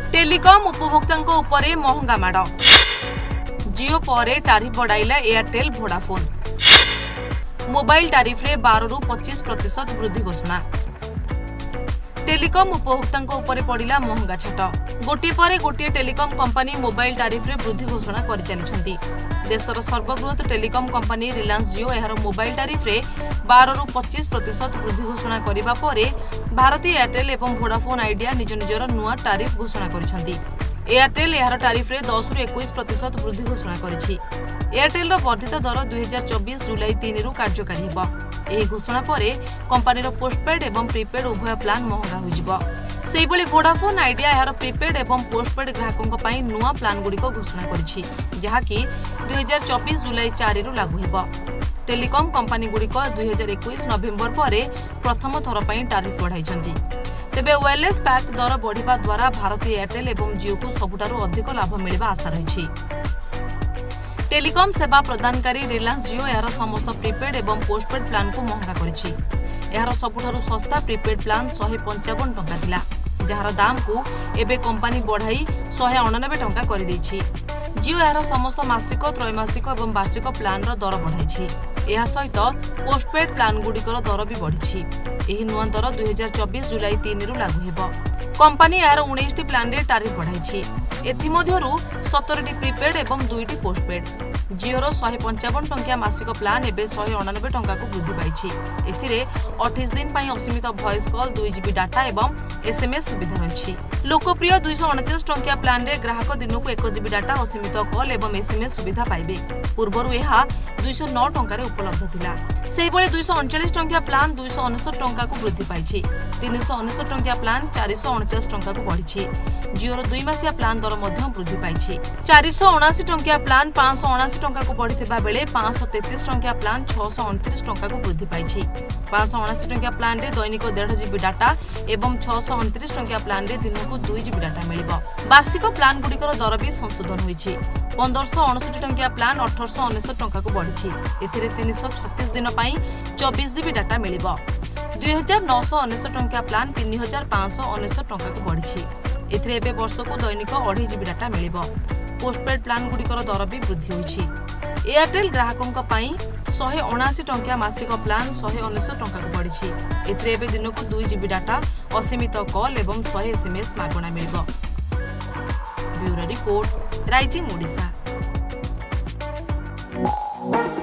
Telecom उपभोक्तांको उपरे महंगा माड़ जियो पर टारिफ बढ़ाइला एयरटेल वोडाफोन मोबाइल टारिफ रे 12 रु 25% वृद्धि घोषणा टेलीकॉम उपभोक्तांको उपरे पड़िला महंगा छाट गोटी पर गोटे टेलीकॉम कंपनी मोबाइल टारिफ रे वृद्धि घोषणा कर चली देशर सर्वबृहत टेलीकॉम कंपनी रिलायंस जियो यार मोबाइल टारिफ रे 12 रु 25% वृद्धि घोषणा करिबा परे भारतीय एयरटेल एवं वोडाफोन आइडिया निज निजर नुआ टारिफ घोषणा करिसेंती। एयरटेल यार टारिफ रे 10 रु 21% वृद्धि घोषणा करिछि। एयरटेल रो वर्धित दर 2024 जुलाई 3 रु कार्यकारी हेबो। एही घोषणा परे कंपनी रो पोस्टपेड एवं प्रीपेड उभय प्लान महंगा होइजिबो। सेहिबोली वोडाफोन आइडिया यार प्रीपेड एवं पोस्टपेड ग्राहकों पई नुआ प्लान गुडी को घोषणा करिछि जहाकी 2024 जुलाई 4 रु लागू हेबो। टेलीकॉम कंपनी गुडी को 2021 नवेम्बर परे प्रथम थर पई टारिफ बढ़ाइछंती। तेबे वायरलेस पैक दर बढ़िबा द्वारा भारतीय एयरटेल एवं जियो को सबुठारु अधिक लाभ मिलिबा आशा रहिछि। टेलीकॉम सेवा प्रदानकारी रिलायंस जियो यार समस्त प्रीपेड एवं पोस्टपेड प्लान को महंगा करिछि। यार सबुठारु सस्ता प्रीपेड प्लान 155 टंका थिला जहार दाम को एबे कंपनी बढ़ाई 199 टंका कर दैछि। जियो यार समस्त मासिक त्रैमासिक एवं वार्षिक प्लान रो दर बढ़ाइछि। एहा सहित पोस्टपेड प्लान गुडिकर दर भी बढ़िछि। एही नुआ दर 2024 जुलाई 3 रु लागू हेबो। कंपनी यार 19 टी प्लान रे टारिफ बढ़ाइछि। एथि मध्यरु 17 टी प्रीपेड एवं 2 टी पोस्टपेड। जियो रो 155 टंकिया मासिक प्लान एबे 199 टंका को वृद्धि पाइछि। एथिरे 28 दिन पई असीमित वॉइस कॉल 2 जीबी डाटा एवं एसएमएस सुविधा रहिछि। लोकप्रिय 249 टंकिया प्लान रे ग्राहक दिनकु 1 जीबी डाटा असीमित कॉल एवं एसएमएस सुविधा पाइबे। पूर्वरु एहा 209 टंका रे उपलब्ध थिला। सेहिबोले 239 टंकिया प्लान 269 टंका को वृद्धि पाइछि। 369 टंकिया प्लान 449 टंका को बढ़िछि। जियो रो 2 मासिया प्लान दर मध्ये वृद्धि पाइछि। 479 टंकिया प्लान 579 टंका को बढ़िथिबा बेले 533 टंकिया प्लान 629 टंका को वृद्धि पाइछि। 579 टंकिया प्लान रे दैनिक 1.5 जीबी डाटा एवं 629 टंकिया प्लान रे दिनकु 2 जीबी डाटा मिलिबो। वार्षिक प्लान गुडिकर दर भी संशोधन होइछि। 1559 टंकिया प्लान 1819 टंका को बढ़िछि। एथिरे 336 दिन पई 24 जीबी डाटा मिलिबो। 2919 टंकिया प्लान 3519 टंका को बढ़िछि। एथिरे एबे वर्ष को दैनिक 2.5 जीबी डाटा मिलिबो। पोस्टपेड प्लान गुडिकर दर भी वृद्धि होइछि। एयरटेल ग्राहकों पई 179 टंकिया मासिक प्लान 119 टंका को बढ़िछि। एथिरे एबे दिनकु 2 जीबी डाटा असीमित कॉल एवं 100 एसएमएस मागणा मिलिबो। Bureau report Rising Odisha.